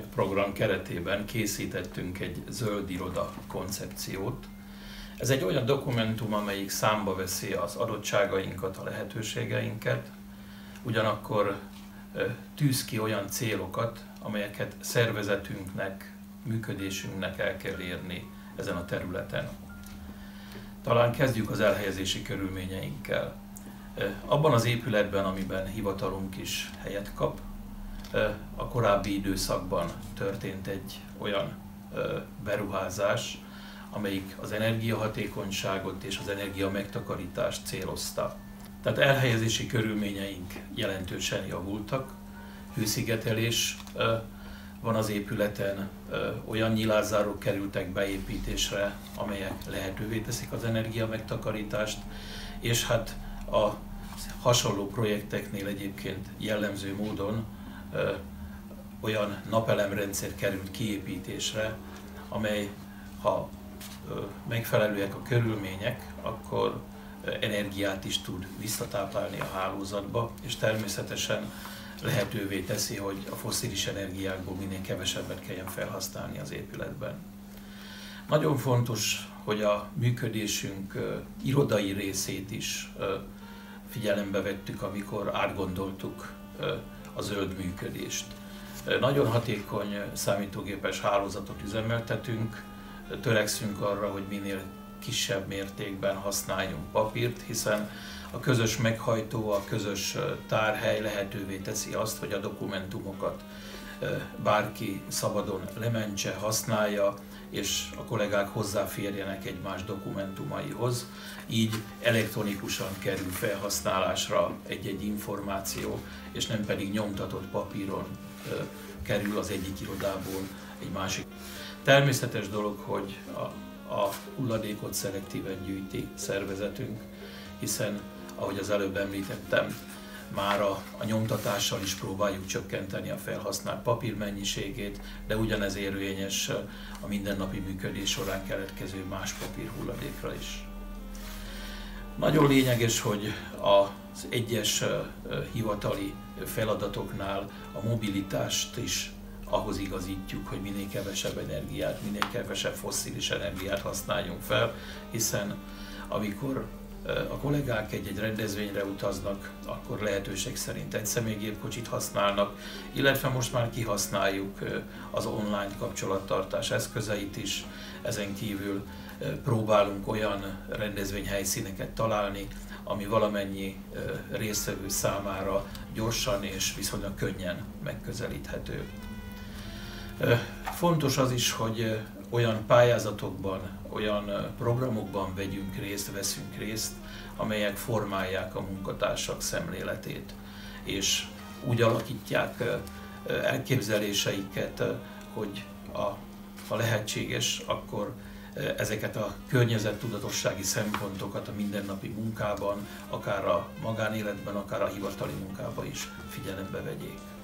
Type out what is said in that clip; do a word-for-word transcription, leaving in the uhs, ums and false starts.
projektprogram keretében készítettünk egy zöld iroda koncepciót. Ez egy olyan dokumentum, amelyik számba veszi az adottságainkat, a lehetőségeinket, ugyanakkor tűz ki olyan célokat, amelyeket szervezetünknek, működésünknek el kell érni ezen a területen. Talán kezdjük az elhelyezési körülményeinkkel. Abban az épületben, amiben hivatalunk is helyet kap, a korábbi időszakban történt egy olyan beruházás, amelyik az energiahatékonyságot és az energia megtakarítást célozta. Tehát elhelyezési körülményeink jelentősen javultak, hőszigetelés van az épületen, olyan nyilázzárok kerültek beépítésre, amelyek lehetővé teszik az energia megtakarítást, és hát a hasonló projekteknél egyébként jellemző módon olyan napelemrendszer került kiépítésre, amely, ha megfelelőek a körülmények, akkor energiát is tud visszatáplálni a hálózatba, és természetesen lehetővé teszi, hogy a fosszilis energiákból minél kevesebbet kelljen felhasználni az épületben. Nagyon fontos, hogy a működésünk irodai részét is figyelembe vettük, amikor átgondoltuk a zöld működést. Nagyon hatékony számítógépes hálózatot üzemeltetünk, törekszünk arra, hogy minél kisebb mértékben használjunk papírt, hiszen a közös meghajtó, a közös tárhely lehetővé teszi azt, hogy a dokumentumokat bárki szabadon lementse, használja, és a kollégák hozzáférjenek egymás dokumentumaihoz. Így elektronikusan kerül felhasználásra egy-egy információ, és nem pedig nyomtatott papíron kerül az egyik irodából egy másik. Természetes dolog, hogy a, a hulladékot szelektíven gyűjti szervezetünk, hiszen, ahogy az előbb említettem, már a, a nyomtatással is próbáljuk csökkenteni a felhasznált papír mennyiségét, de ugyanez érvényes a mindennapi működés során keletkező más papír hulladékra is. Nagyon lényeges, hogy az egyes hivatali feladatoknál a mobilitást is ahhoz igazítjuk, hogy minél kevesebb energiát, minél kevesebb fosszilis energiát használjunk fel, hiszen amikor a kollégák egy-egy rendezvényre utaznak, akkor lehetőség szerint egy személygépkocsit használnak, illetve most már kihasználjuk az online kapcsolattartás eszközeit is. Ezen kívül próbálunk olyan rendezvényhelyszíneket találni, ami valamennyi résztvevő számára gyorsan és viszonylag könnyen megközelíthető. Fontos az is, hogy olyan pályázatokban, olyan programokban vegyünk részt, veszünk részt, amelyek formálják a munkatársak szemléletét, és úgy alakítják elképzeléseiket, hogy a, ha lehetséges, akkor ezeket a környezettudatossági szempontokat a mindennapi munkában, akár a magánéletben, akár a hivatali munkában is figyelembe vegyék.